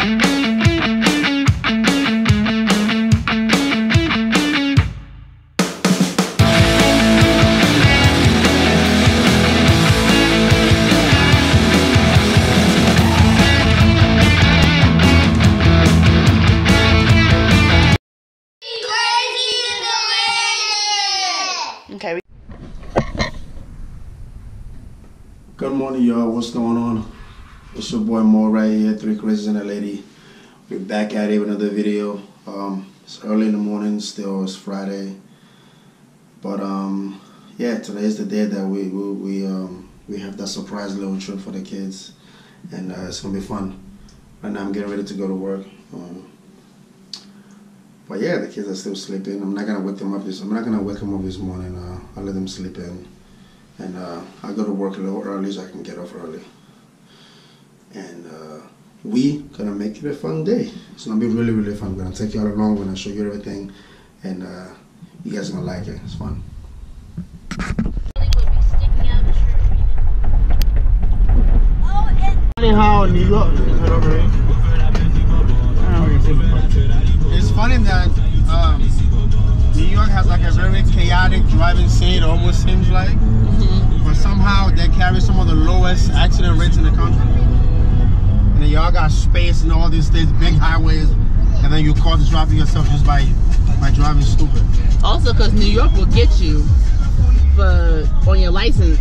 Okay. Good morning, y'all. What's going on? It's your boy Mo right here, 3 Crazies and a Lady. We're back at it with another video. It's early in the morning, still it's Friday. But yeah, today is the day that we have that surprise little trip for the kids, and it's gonna be fun. Right now I'm getting ready to go to work. But yeah, the kids are still sleeping. I'm not gonna wake them up this morning. I'll let them sleep in, and I'll go to work a little early so I can get off early. And we gonna make it a fun day. It's gonna be really, really fun. We're gonna take you all along. We're gonna show you everything, and you guys are gonna like it. It's fun. How New York? It's funny that New York has like a very chaotic driving scene, almost seems like, but somehow they carry some of the lowest accident rates in the country. And then y'all got space and all these things, big highways, and then you cause traffic yourself just by driving stupid. Also, because New York will get you on your license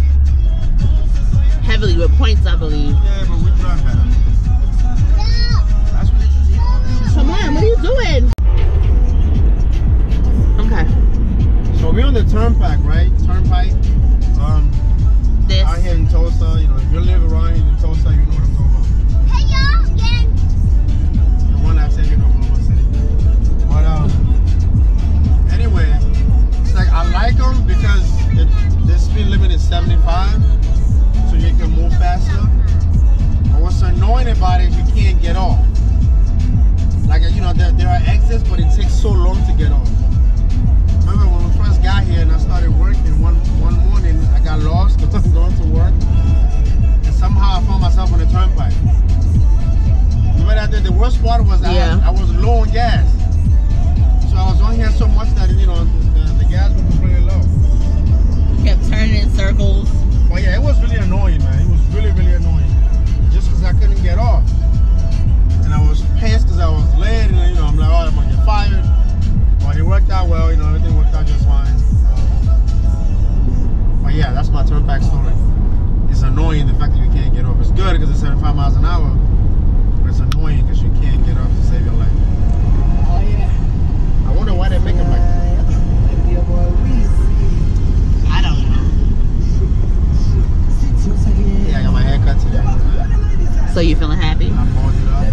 heavily with points, I believe. Yeah, but we drive better. That's what Come on, what are you doing? Okay. So we're on the turnpike, right? Turnpike. This. Out here in Tulsa, you know, if you live around here in Tulsa, you know what I'm talking about. Hey y'all, again. The one I take it over my city. But anyway, it's like I like them because the speed limit is 75, so you can move faster. But what's annoying about it is you can't get off. Like, you know, there are exits, but it takes so long to get off. Remember when we first got here and I started working, one morning I got lost going to work, and somehow I found myself on the turnpike. Remember that the worst part was I was low on gas. So I was on here so much that, you know, the gas was really low. Kept turning in circles. Well, yeah, it was really annoying, man. It was really, really annoying. Just because I couldn't get off. And I was pissed because I was late, and, you know, I'm like, oh, I'm going to get fired. But it worked out well, you know, everything worked out just fine. But yeah, that's my turnpike story. It's annoying, the fact that you can't get off. It's good because it's 75 miles an hour, but it's annoying because you can't get off to save your life. Oh, yeah. I wonder why they make them like that. I don't know. Yeah, I got my hair cut today. So you feeling happy? I bought it up.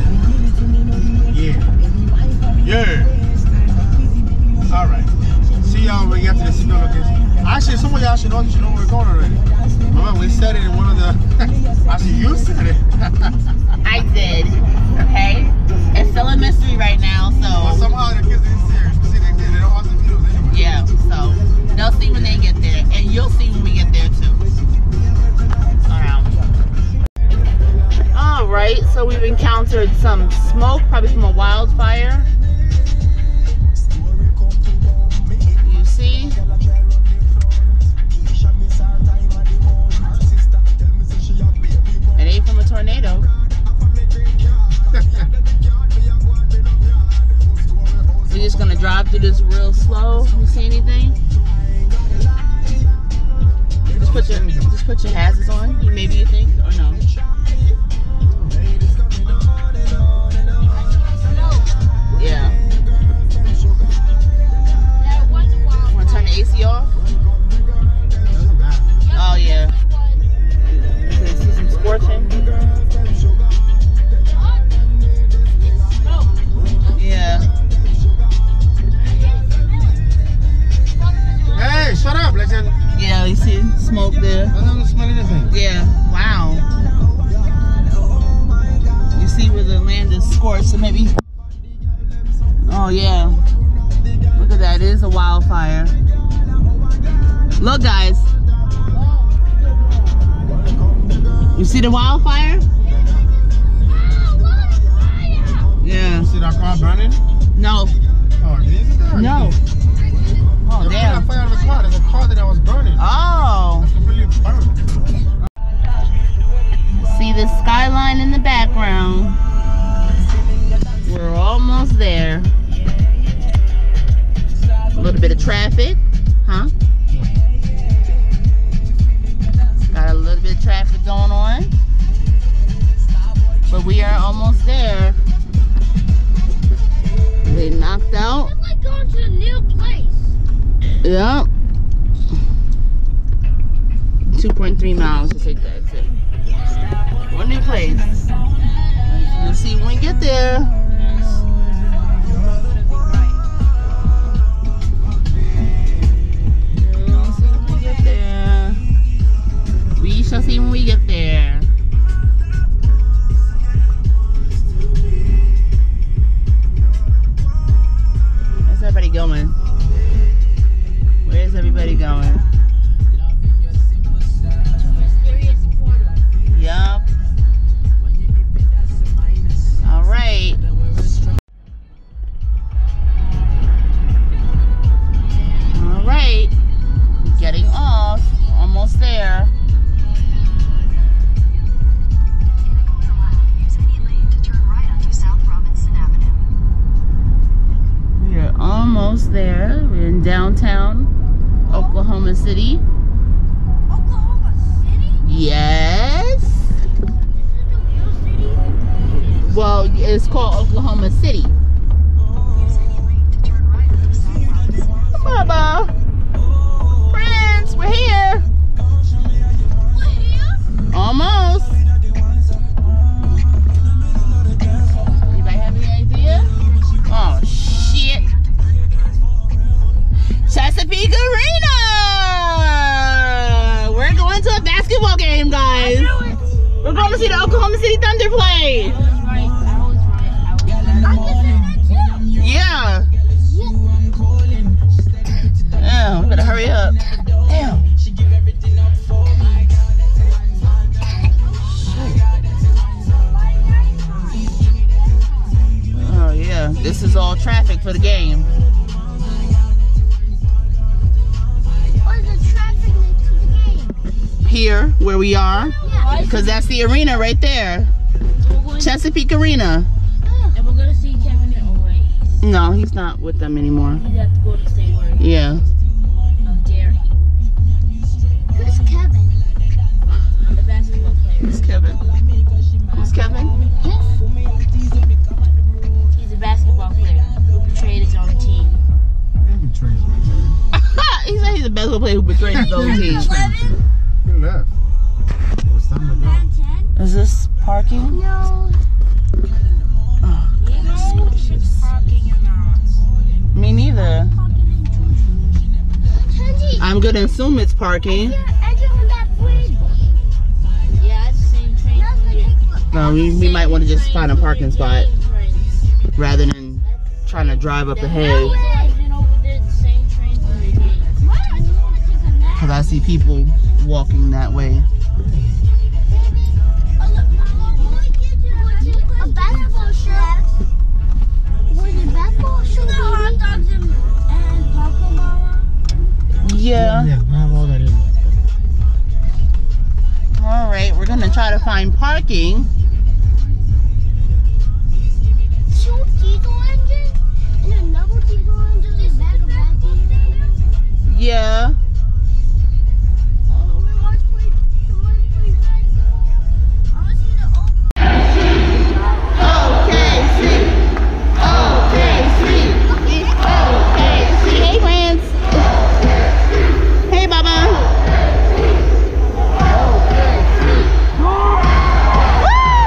Yeah. All right. See y'all when we get to the signal location. Actually, some of y'all should know where we're going already. Remember, we said it in one of the. Actually, you said it. I did. Okay. It's still a mystery right now, so. Well, somehow the kids didn't see it. See, they don't watch the videos anyway. Yeah. So they'll see when they get there, and you'll see when we get there too. All right. So we've encountered some smoke, probably from a wildfire. You see? It ain't from a tornado. We're just gonna drive through this real slow. You see anything? Just put your hazards on. Maybe you think, or no? Yeah. Want to turn the AC off? Oh yeah. You can see some scorching. Yeah. Hey, shut up, legend. Yeah, you see smoke there. I don't smell anything. Yeah. Wow. You see where the land is scorched, so maybe. Oh yeah. Look at that. It is a wildfire. Look, guys. You see the wildfire? not burning? No. Oh, these are there? No. Oh, damn. I fire out of the car. There's a car that I was burning. Oh. It's completely burned. See the skyline in the background. We're almost there. A little bit of traffic, huh? Got a little bit of traffic going on. But we are almost there. They knocked out. It's like going to a new place. Yep. 2.3 miles to take that exit. One new place. You'll see when we get there. You'll see when we get there. We shall see when we get there. Where's everybody going? Where's everybody going? Yup. All right. All right. Getting off. Almost there. We are almost there. We're in downtown Oklahoma City. Oklahoma City? Yes. This is the real city? Well, it's called Oklahoma City. Baba. Friends, we're here. We're here? Almost. Anybody have any idea? Oh, shit. Chesapeake Arena. We're going to a basketball game, guys. We're going to see the Oklahoma City Thunder play. I was right. I can say that too. Yeah. Damn, we better hurry up. Damn. Oh, yeah. This is all traffic for the game. What's the traffic next to the game? Here, where we are. Yeah. Because that's the arena right there. Chesapeake Arena. And we're gonna see Kevin in Oasis. No, he's not with them anymore. He'd have to go to state where he Yeah. How dare he? Who's Kevin? The basketball player. Who's Kevin? Who's Kevin? He's a basketball player who betrayed his own team. He said he's a basketball player who betrayed his own team. He left. It's time to go. Is this parking? No. Oh, You know if it's parking or not. me neither. Kenji, I'm gonna assume it's parking. enter on that bridge. Yeah, it's the same train from here. No, we might want to just find a parking spot rather than trying to drive up ahead. Because I see people walking that way. A basketball shirt. Was it basketball shirt? The hot dogs and Taco Bell. Yeah. Yeah, we have all that in there. All right, we're gonna try to find parking. Two diesel engines and another diesel engine in the back of that diesel. Yeah. Hey, friends. Hey, Baba. Woo!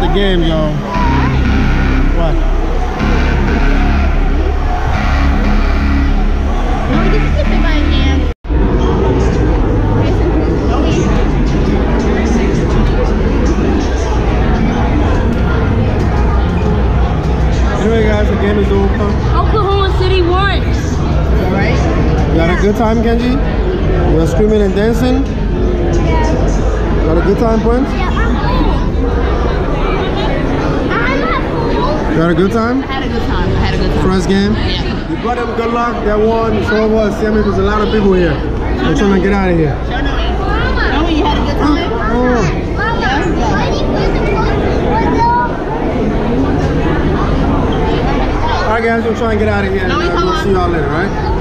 the game, y'all. What? Anyway, guys, the game is over. Oklahoma City won. Alright? You had a good time, Kenji? You were screaming and dancing? Yeah. You had a good time, Prince? Yeah, I'm You had a good time? I had a good time. I had a good time. First game? Yeah. You brought them good luck, they won, so was. See, I mean, there's a lot of people here. I'm trying to get out of here. Show me. Show me you had a good time? Alright guys, we'll try and get out of here and we'll see y'all later, alright?